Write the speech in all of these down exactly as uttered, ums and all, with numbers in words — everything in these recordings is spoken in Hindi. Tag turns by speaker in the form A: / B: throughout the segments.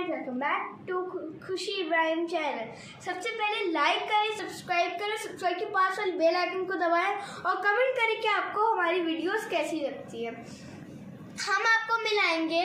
A: वेलकम बैक टू खुशी इब्राहिम चैनल। सबसे पहले लाइक करें, सब्सक्राइब करें, सब्सक्राइब के पास वाले बेल आइकन को दबाएं और कमेंट करें कि आपको हमारी वीडियोस कैसी लगती है। हम आपको मिलाएंगे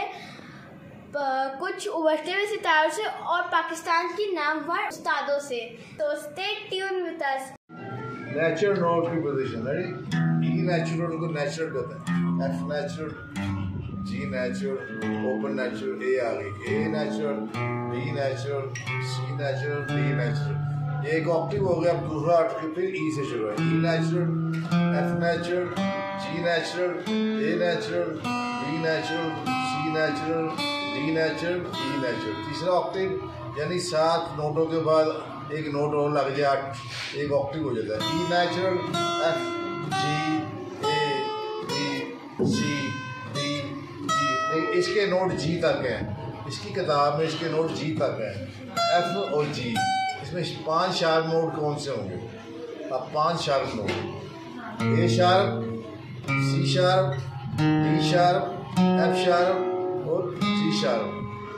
A: कुछ उभरते हुए सितारों से और पाकिस्तान की नामवर उस्तादों से, तो stay tune with us.
B: Natural note की पोजीशन है, ई नेचुरल को नेचुरल कहते हैं, F natural, G natural, open natural, A आ गई, A natural, B natural, C natural, D natural. ये एक ऑक्टिव हो गया। अब दूसरा ऑक्टिव फिर ई से शुरू है, E natural, F natural, G natural, A natural, B natural, C natural, D natural, E natural. तीसरा ऑक्टिव यानी सात नोटों के बाद एक नोट और लग जाए, आठ, एक ऑक्टिव हो जाता है। E natural, F, G, A, B, C, D, E. इसके नोट जी तक हैं, इसकी किताब में इसके नोट जी तक हैं, एफ और जी। इसमें पांच शार्प नोट कौन से होंगे? अब पांच sharp note, A sharp, C sharp, D sharp, F sharp और जी शार्प।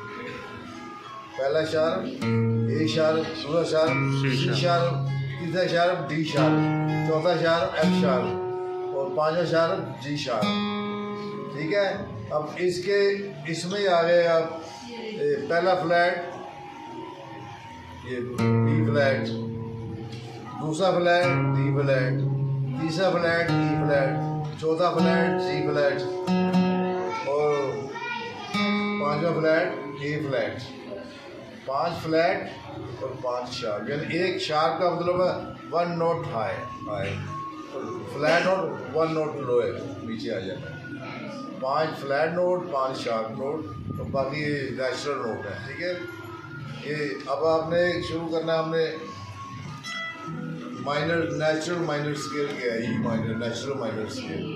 B: पहला शार्प ए शार्प, दूसरा शार्प सी शार्प, तीसरा शार्प डी शार्प, चौथा शार्प एफ शार्प और पांचवा शार्प जी शार्प। ठीक है। अब इसके इसमें आ गए अब पहला फ्लैट ये बी फ्लैट, दूसरा फ्लैट डी फ्लैट, तीसरा फ्लैट ई फ्लैट, चौथा फ्लैट सी फ्लैट और पांचवा फ्लैट ए फ्लैट। पांच फ्लैट और पांच शार्प, यानी एक शार्प का मतलब है one note high high, flat note one note low है, नीचे आ जाता है। पांच फ्लैट नोट, पांच शार्प नोट और बाकी नेचुरल नोट है। ठीक है। ये अब आपने शुरू करना, हमने माइनर नेचुरल माइनर स्केल किया है, E minor natural minor scale.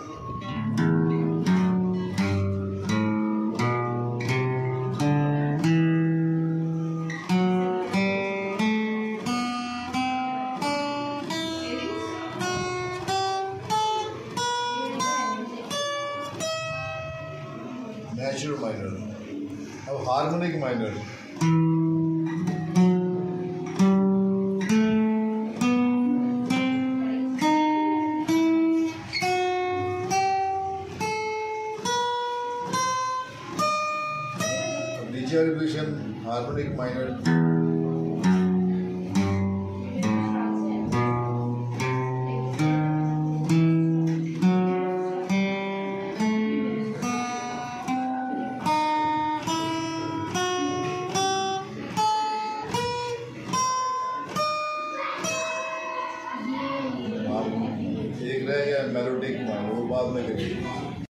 B: Natural minor. अब हार्मोनिक माइनर, नीचे वाली पोजीशन हार्मोनिक माइनर। एक रह गया मेलोडिक माइनर, वो बाद में करेंगे।